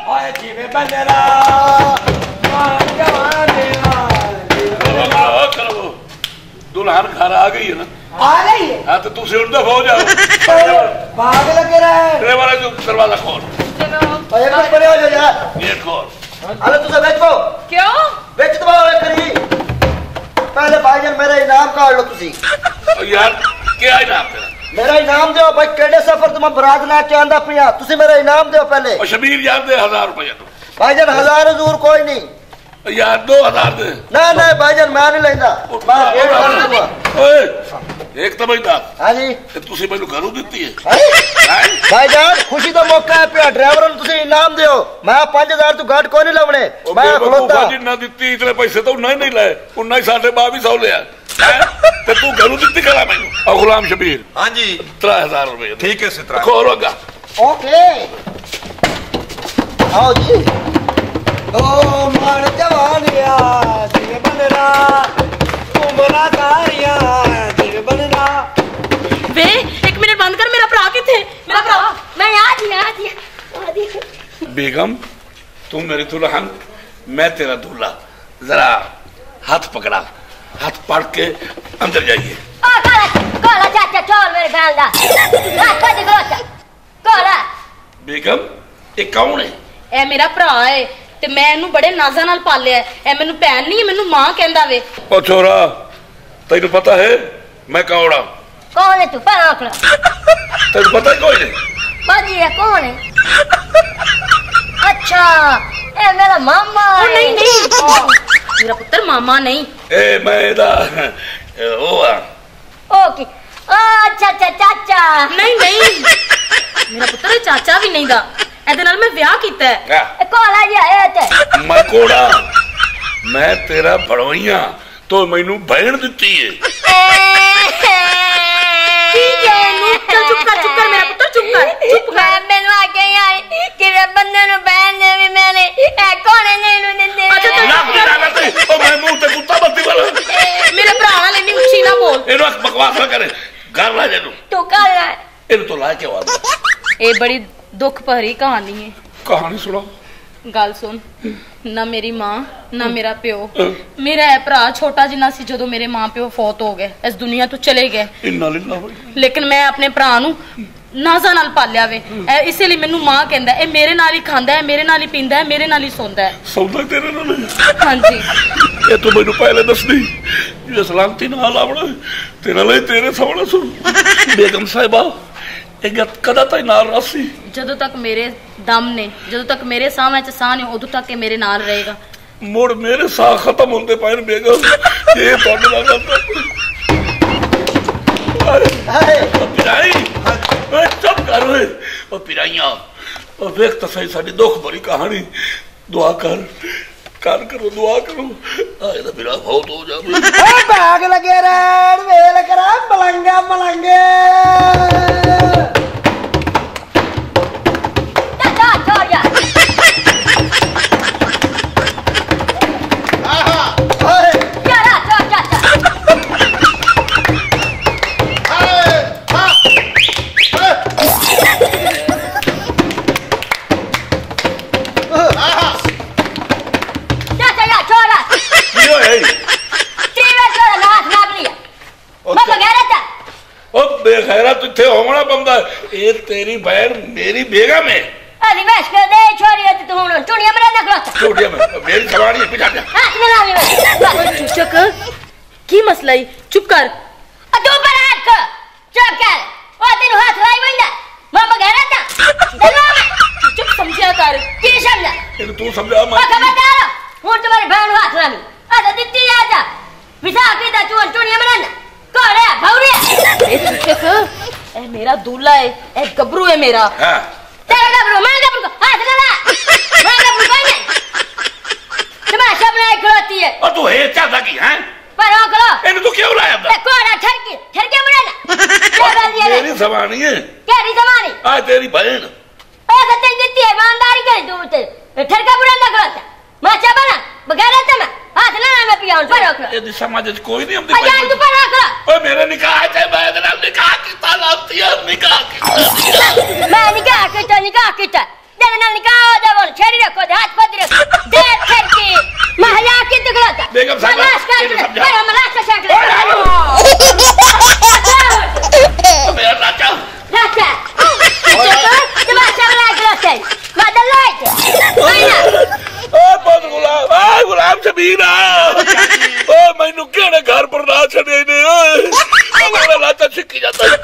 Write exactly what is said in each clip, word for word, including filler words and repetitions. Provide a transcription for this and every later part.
ओए जीवे बंदरा मान जवानिया दुल्हन घर आ गई है ना? आ गई है। हाँ तो तू से उड़ता हो जाओ। भाग लगे रहे। तेरे वाला जो दरवाजा खोल। एक बार परे हो जा। गेट खोल। अरे तुझे बेच पाओ। क्यों? बेच तो पाओ एक करी। पहले भाईजान मेरा इनाम काट लो तुझी। यार क्या इनाम तेरा? मेरा इनाम दो भाई केड़े सफर तुम बरात लेके आंदा पिया तुसी मेरा इनाम दो पहले। और शबीर यार दे हजार रुपया तो। भाईजान हजार हजूर कोई नहीं। यार दो हजार दे। ना ना भाईजान मैं नहीं लेंदा। मैं एक कर दूंगा। ओए एक तो भाईजान। हां जी ते तुसी मेनू घरों दित्ती है। भाईजान खुशी दा मौका है पिया ड्राइवर नु तुसी इनाम दियो। मैं पांच हजार तू घाट कोई नहीं लवणे। मैं खलोता जिन्ना दित्ती इतने पैसे तो उन्ना ही नहीं लाए उन्ना ही साढ़े बावी सौ लिया। ते तू घरों दित्ती करा मैनू। ओ गुलाम शबीर। हां जी त्रै हजार रुपए। ठीक है सित्रा। खोल होगा। ओके आओ जी। ओ मान जवानिया जीवे बनरा उमरा कारिया जीवे बनरा। वे एक मिनट बंद कर मेरा भरा किथे? मेरा भरा मैं आ जी आ जी आ जी। बेगम तुम मेरी दुल्हन मैं तेरा दूल्हा जरा हाथ पकड़ा हाथ पकड़ के अंदर जाइए। ओ कोला कोला चाचा छोड़ मेरे बहन दा हाथ पकड़ कोला कोला। बेगम ये कौन है? ए मेरा भरा है ते मैं इनू बड़े नाज़ा नाल पालिया है। ए मैनू भैन नहीं मैनू मां कहंदा वे। ओ छोरा तैनू पता है मैं कौन हां? कौन है तू पर आखला? तैनू पता है कोई नहीं? बाजी है कौन है? अच्छा ए मेरा मामा है। नहीं नहीं मेरा पुत्र मामा नहीं। ए मैं दा ओ आ ओके अच्छा अच्छा चाचा। नहीं नहीं मेरा पुत्र चाचा भी नहीं दा। एदे नाल मैं ब्याह कीता है। कोला जी आया ते मैं कोड़ा मैं तेरा भड़ोइया तो मैनू बहन दित्ती है। ठीक है चल चुप कर चुप कर मेरा पुत्र चुप कर चुप कर। मैं मैनू आके आई कि रे बंदे नु बहन ने भी मैंने ए कौन है नहीं नु दिंदे। अच्छा चल ना ना ते ओ मैं मुंह ते कुत्ता बत्ती वाला मेरे भरा नाल इन्नी ऊंची ना बोल। एनो बकवास ना करे घर ला जा तू कर रहा है एनु तो ला के आवा। ए बड़ी दुख भरी कहानी है। कहानी सुनो। गल सुन ना मेरी मां ना मेरा प्यो मेरा है भरा छोटा जिन्ना सी जदों मेरे मां प्यो फौत हो गए इस दुनिया तो चले गए। इन्ना लिल्लाह लेकिन मैं अपने भरा नु नाज़ा नाल पालिया वे इसलिए मैनू मां कहंदा है। मेरे नाल ही खांदा है मेरे नाल ही पींदा है मेरे नाल ही सोंदा है। सौदा तेरे नाल? हां जी ये तो मैनू पहले दसदी जे सलामती नाल आवड़ा तेरे लिए तेरे सामने सुन। बेगम साहिबा कदा तक नाल रसी जदों तक मेरे दम ने जदों तक मेरे साह च साह ने उदों तक के मेरे नाल रहेगा। मुड़ मेरे साह खत्म होंदे पाए बेगम ये तुहाडे नाल गलत है। पिराई ओए चुप कर ओए ओ पिराइया ओ देख तो सही साडी दुख भरी कहानी दुआ कर कर करो दुआ करो आए तो मेरा बहुत हो जावे। ए भाग लगे रेड वेल करा मलंगा मलंगे। चाचा छोड़ जा। आहा ओए यारा छोड़ चाचा। हाय हां आहा चाचा या छोड़ा यो है तीवे छोड़ा नाथ नाप लिया मैं बगैरत है। ओ बेगैरत इत्थे होवना बंदा ए तेरी बहन मेरी बेगम है। अरे वैस के दे छोड़ी है तू हुन चुड़िया मेरा ना खड़ा चुड़िया में मेरी सवारी है पिछा जा हाथ में लावी मैं चुचक की मसला है चुप कर। आ तू पर हाथ कर चुप कर ओ तेनु हाथ लाई बंदा मैं बगैरत है दलवा में चुप समझा कर की समझा इन तू समझा मैं खबरदार हुन तुम्हारी बहन हाथ लावी आ तो दित्ती आ जा विसा के दा चुन चुड़िया में ना कोड़े भौरिया ए चुचक ए मेरा दूल्हा है ए गबरू है मेरा। हां तेरा गबरू मैं गबरू को हाथ लगा मैं गबरू कोई नहीं तुम्हारा सब नहीं खड़ोती है और तू है चाहता की हैं पर रोकलो इन तू क्यों लाया था? कोड़ा ठरके ठरके मुड़े ना क्या बात ये मेरी जबानी है क्या री जमानी आ तेरी बहन ओ सत्य दित्ती है ईमानदारी कर तू ते ठरका मुड़े ना खड़ोता माचा बना बगैरत में हाथ ना मैं पियाऊं पर रोकलो ये समाज में कोई नहीं हम अजान तू पर रोकलो ओए मेरे निकाह है मैं तेरा निकाह कीता लाती है निकाह कीता मैं निकाह कीता निकाह कीता तेरे नाल निकाह हो जावो छेड़ी शबीर ओ मैनू केड़े घर पर ना छड़े ने ओए मेरा लाता छिकी जाता है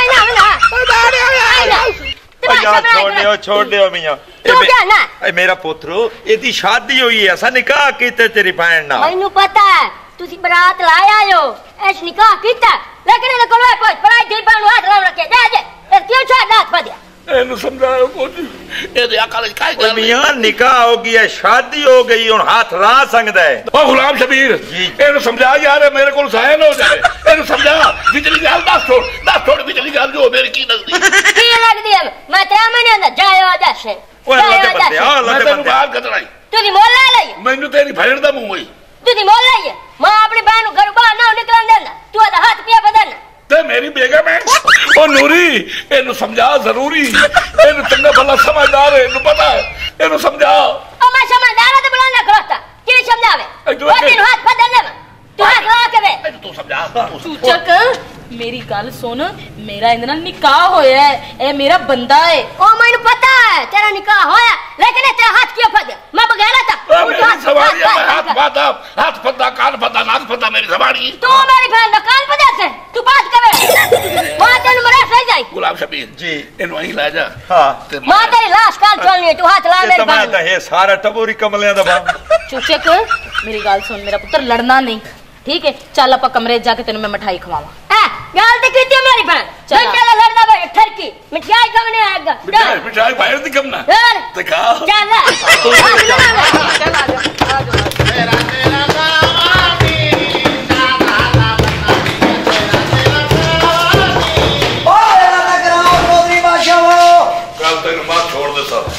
छोड़ो छोड़ो मियां ए मेरा पुत्रो एदी शादी हुई है असा निकाह कीते तेरी बहन ना मैनू पता है तुसी बारात लाया हो ऐस निकाह कीता लेकिन इने कोल पहुंच पराई दी बहन हाथ ला रखे जा जा क्यों छा हाथ फदिया एनु समझाओ कुछ एदे अकल काई गल मियां निकाह हो गया शादी हो गई हुन हाथ ला सकदा है ओ गुलाम शबीर एनु समझा यार मेरे कोल सायन हो जाए एनु समझा बिजली गल दस छोड़ दस छोड़ बिजली गल जो मेरी की लगदी की लगदी है मैं तेरा मने अंदर जायो जैसे ओए अल्लाह दे बंदे आ अल्लाह दे बंदे बाहर कतराई तुसी मोल ला लई मैनू तेरी भैन दा मुंह होई तुसी मोल लाई है मां अपनी बहन को घर बाहर ना निकलन देना तू आधा हाथ पिया बदन ते मेरी बेगम है ओ नूरी एनु समझा जरूरी एनु चंगा भला समझदार है एनु पता है एनु समझा ओ मैं समझदार है तो बुलाना खड़ोता की समझावे वो दिन हाथ बदल ले तू हाथ ला के वे तू समझा तू चक मेरी गल सुन मेरा इंदे नाल निकाह होया है ए मेरा बंदा है ओ मैनू पता है तेरा निकाह होया लेकिन तेरा हाथ क्यों फद मैं बगैरा था मेरी सवारी है हाथ फदा हाथ फदा कान फदा नाक फदा मेरी सवारी तू मेरी बहन का कान फदा से तू बात करे मां तेनु मरा सही जाई गुलाम शबीर जी एनु वही ला जा हां मां तेरी लाश कान चलनी तू हाथ ला मेरी बहन तो है सारा टबोरी कमलियां दा बाप चुचक मेरी गल सुन मेरा पुत्र लड़ना नहीं ठीक है चल आप कमरे जाके तेन मैं मिठाई खवावा गल तो कीती मेरी बहन मैं चला लड़ना भाई ठरकी मिठाई कमने आएगा मिठाई मिठाई बाहर दी कमना दिखा चल चल आ जा आ जा मेरा तेरा गावानी ना ना ना तेरा तेरा ओ मेरा ना कराओ चौधरी बादशाह कल तेन बात छोड़ दे सब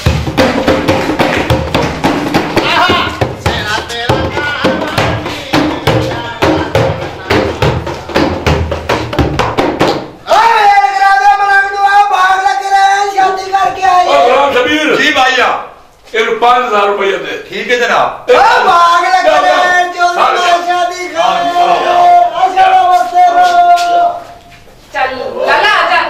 जी भैया ये पांच हजार रुपया दे ठीक है जनाब भाग लगे शादी चल लाला आजा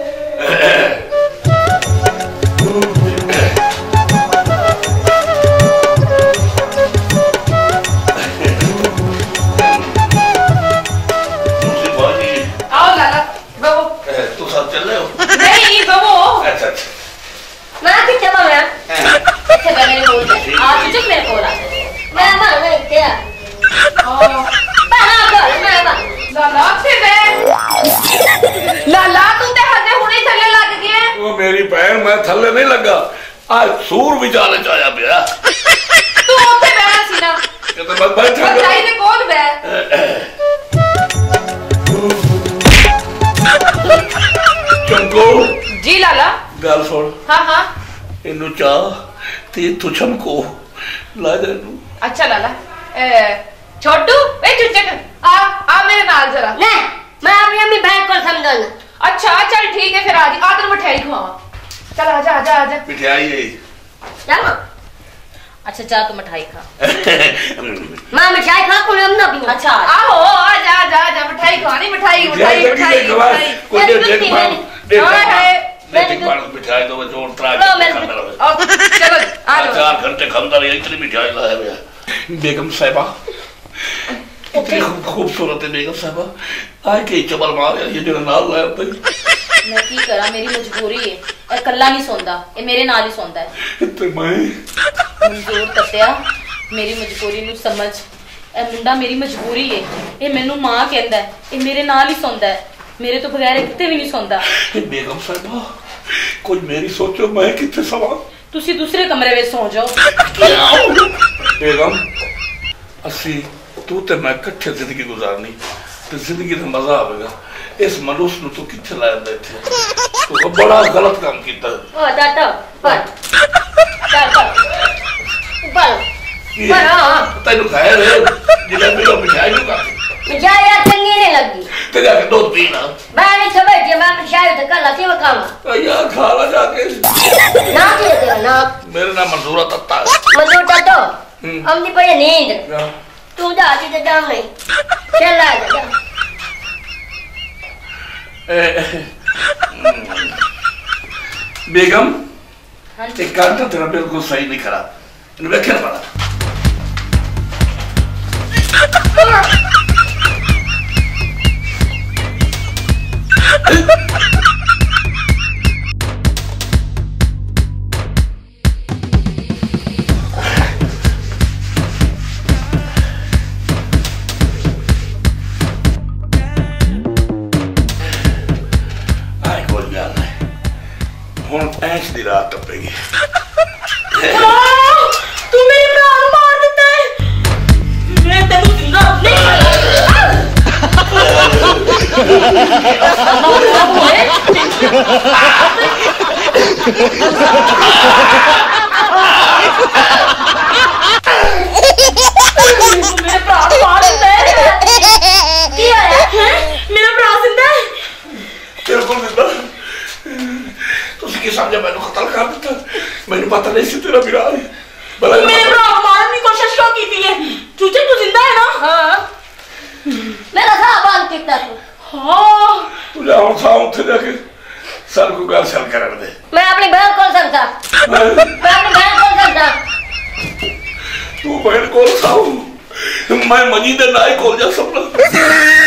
आओ लाला बाबू तू साथ चल रहे हो नहीं बाबू अच्छा अच्छा मैं किथे मैं इतने बने बोल दे आज तुझे मेरे को ला मैं मां नहीं क्या ओ बाहर कर मैं मां लाला से बे लाला तू ते हजे हुणे थल्ले लग गए वो मेरी बहन मैं थल्ले नहीं लगा आज सूर विचाले जाया पिया तू ओथे बैठा सी ना ये तो बस बैठा बताई ने कौन बे चंको जी लाला गल सुन हाँ हाँ इन्नू चाह ते तू चमको ला दे नू अच्छा लाला छोटू ए चुचक आ आ मेरे नाल जरा नहीं मैं अपनी अम्मी बहन को समझाना अच्छा चल ठीक है फिर आज आदर मिठाई खवावा चल आजा आजा आजा मिठाई है चल अच्छा जा तू मिठाई खा मैं मिठाई खा को हम ना पीऊं अच्छा आओ आजा आजा आजा मिठाई खानी मिठाई मिठाई मिठाई कोई दे दे मां दे लेकिन बाल मिठाई तो वो जोर त्रा के खांदा रहे चलो आ जाओ चार घंटे खांदा रहे इतनी मिठाई लाया भैया बेगम साहिबा इतनी खूबसूरत है बेगम साहिबा आज के चबल मार ये जो नाल लाया भाई मैं की करा मेरी मजबूरी है ए कल्ला नहीं सोंदा ए मेरे नाल ही सोंदा है ते मैं मंजूर तत्या मेरी मजबूरी नु समझ ए मुंडा मेरी मजबूरी है ए मेनू मां कहंदा है ए मेरे नाल ही सोंदा है मेरे तो बगैर किते भी नहीं सोंदा बेगम साहिबा कोई मेरी सोचो मैं किथे सवा तुसी दूसरे कमरे में सो जाओ बेगम असी तू ते मैं इकट्ठे जिंदगी गुजारनी ते जिंदगी दा मजा आवेगा इस मनुष्य नु तू किथे लाया बैठे तू बड़ा गलत काम कीता ओ दादा पर दादा ऊपर पर हां तेनु खाया रे जिलेबी लो मिठाई नु का मिठाई यार चंगी नहीं लगी ते जाके दूध पीना मैंने सब बैठे मैं मिठाई तो कल सी में खावा यार खा ला जाके ना दे तेरा ना मेरा नाम मंजूर तत्ता है मंजूर तत्तो हमने पड़े नींद तू जा के जा नहीं चल आ जा बेगम एक काम तो तेरा बिल्कुल सही नहीं करा इन वेखे ना ਹੁਣ ਐਸ਼ ਦੀ ਰਾਤ ਟੱਪੇਗੀ। ਤੂੰ ਮੇਰੇ ਭਰਾ ਨੂੰ ਮਾਰ ਦਿੱਤਾ ਹੈ। ਮੈਂ ਤੈਨੂੰ ਜਿੰਦਾ ਨਹੀਂ ਮੇਰੇ ਭਰਾ ਨੂੰ ਮਾਰ ਦਿੱਤਾ ਹੈ। ਕੀ ਹੋਇਆ ਹੈ? ਮੇਰਾ ਭਰਾ ਜ਼ਿੰਦਾ ਹੈ। ਤੇਰੇ ਕੋਲ ਜ਼ਿੰਦਾ ਤੁਸੀਂ ਕੀ ਸਮਝਿਆ ਮੈਨੂੰ ਕਤਲ ਕਰ ਦਿੱਤਾ? ਮੈਨੂੰ ਪਤਾ ਨਹੀਂ ਸੀ ਤੇਰਾ ਵੀਰਾ ਹੈ। ਮੇਰੇ ਭਰਾ ਨੂੰ ਮਾਰਨ ਦੀ ਕੋਸ਼ਿਸ਼ ਕਿਉਂ ਕੀਤੀ ਹੈ? ਚੂਚੇ ਤੂੰ ਜ਼ਿੰਦਾ ਹੈ ਨਾ? ਹਾਂ ਮੇਰਾ ਸਾਹ ਬੰਦ ਕੀਤਾ ਤੂੰ। ਹਾਂ ਤੂੰ ਜਾ ਹੁਣ ਸਾਹ ਉੱਥੇ ਜਾ ਕੇ ਸਰ ਕੋ ਗੱਲ ਸਰ ਕਰਨ ਦੇ। ਮੈਂ ਆਪਣੀ ਬਹਿਨ ਕੋਲ ਸਕਦਾ ਮੈਂ ਆਪਣੀ ਬਹਿਨ ਕੋਲ ਸਕਦਾ ਤੂੰ ਬਹਿਨ ਕੋਲ ਸਾਹ ਮੈਂ ਮਨੀ ਦੇ ਨਾਈ ਕੋਲ ਜਾ ਸਕਦਾ।